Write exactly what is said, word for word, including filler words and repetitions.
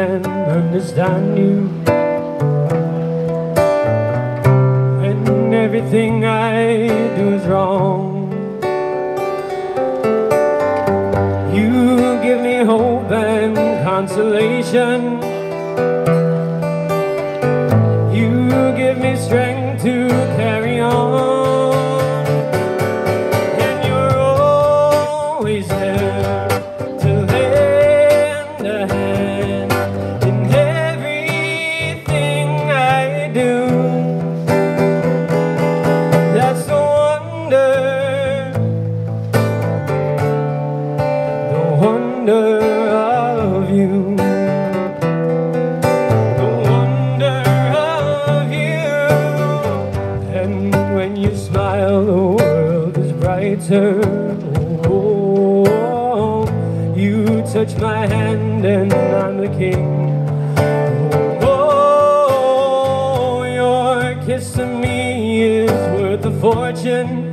can understand you. When everything I do is wrong, you give me hope and consolation. You give me strength to carry on, and you're always there to lend a hand in everything I do. That's the wonder, the wonder of you. When you smile, the world is brighter. Oh, you touch my hand and I'm the king. Oh, your kiss to me is worth a fortune.